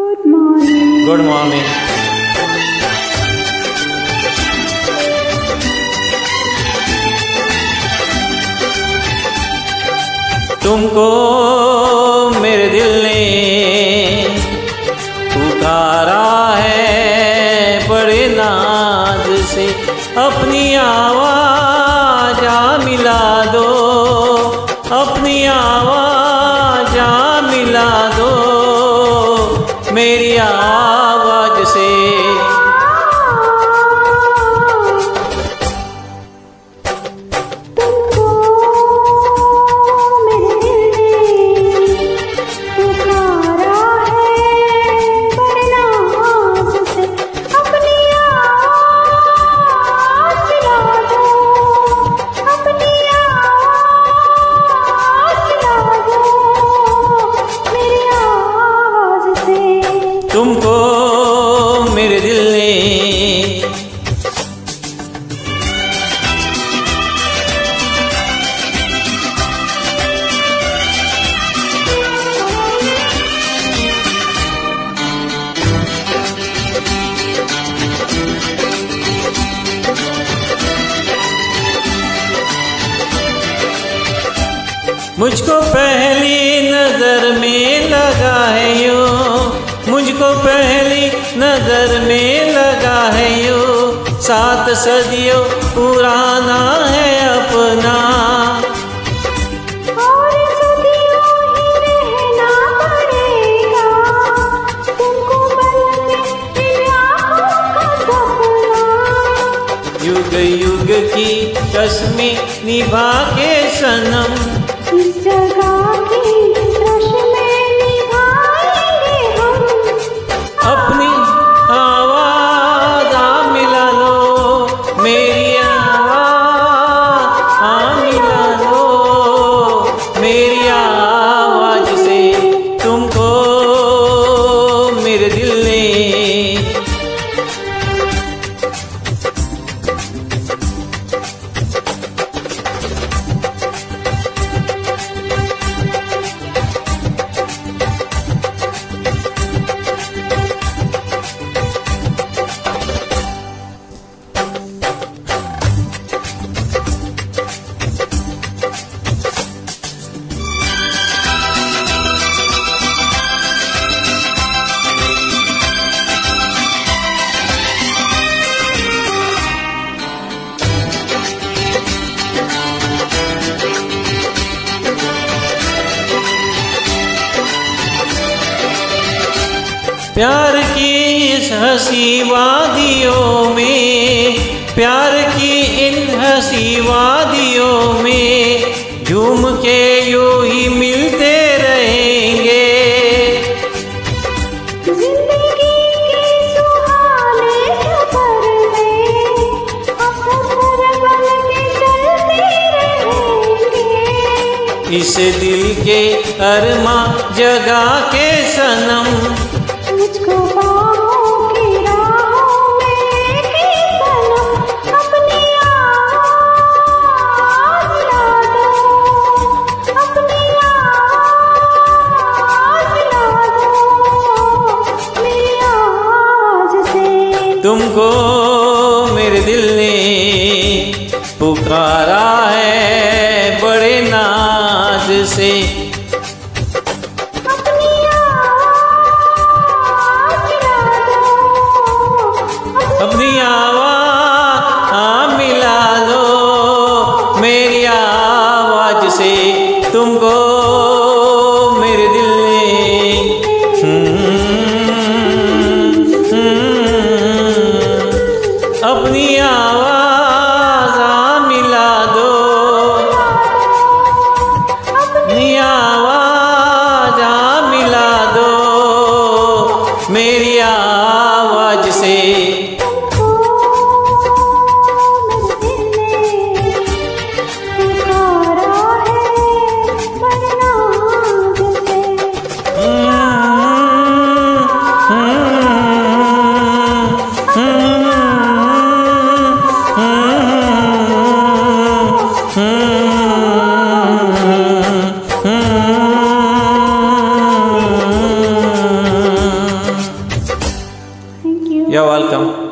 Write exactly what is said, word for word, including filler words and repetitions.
Good morning. Good morning. तुमको मेरे दिल ने पुकारा है बड़े नाज से, अपनी आवाज आ मिला दो, अपनी आवाज आ मिला दो मेरी आवाज से। तुमको मेरे दिल ने मुझको पहली नजर में लगा है यूं, मुझको पहली नजर में लगा है यूं, सात सदियों पुराना है अपना, और सदियों ही रहना पड़ेगा तुमको बल में इन आँखों का सपना। युग युग की कसमें निभा के सनम, इस जगह की रस्में निभाएंगे हम, अपनी आवाज आ मिला लो मेरी आवाज आ मिला लो मेरी आवाज से। तुमको मेरे दिल ने प्यार की इस हंसी वादियों में, प्यार की इन हंसी वादियों में झूम के यूं ही मिलते रहेंगे, जिंदगी के सुहाने सफर में हम सफर बन के चलते रहेंगे। इस दिल के अरमां जगा के सनम, मुझको बाहों की राहों में लेके सनम, अपनी आवाज ला दो, अपनी आवाज ला दो मेरी आवाज से। तुमको मेरे दिल ने पुकारा है बड़े नाज से, अपनी आवाज आ मिला लो मेरी आवाज से। तुमको मेरे दिल ने अपनी आवाज आ मिला दो, अपनी आवाज आ मिला दो मेरी आवाज से। you. You're welcome.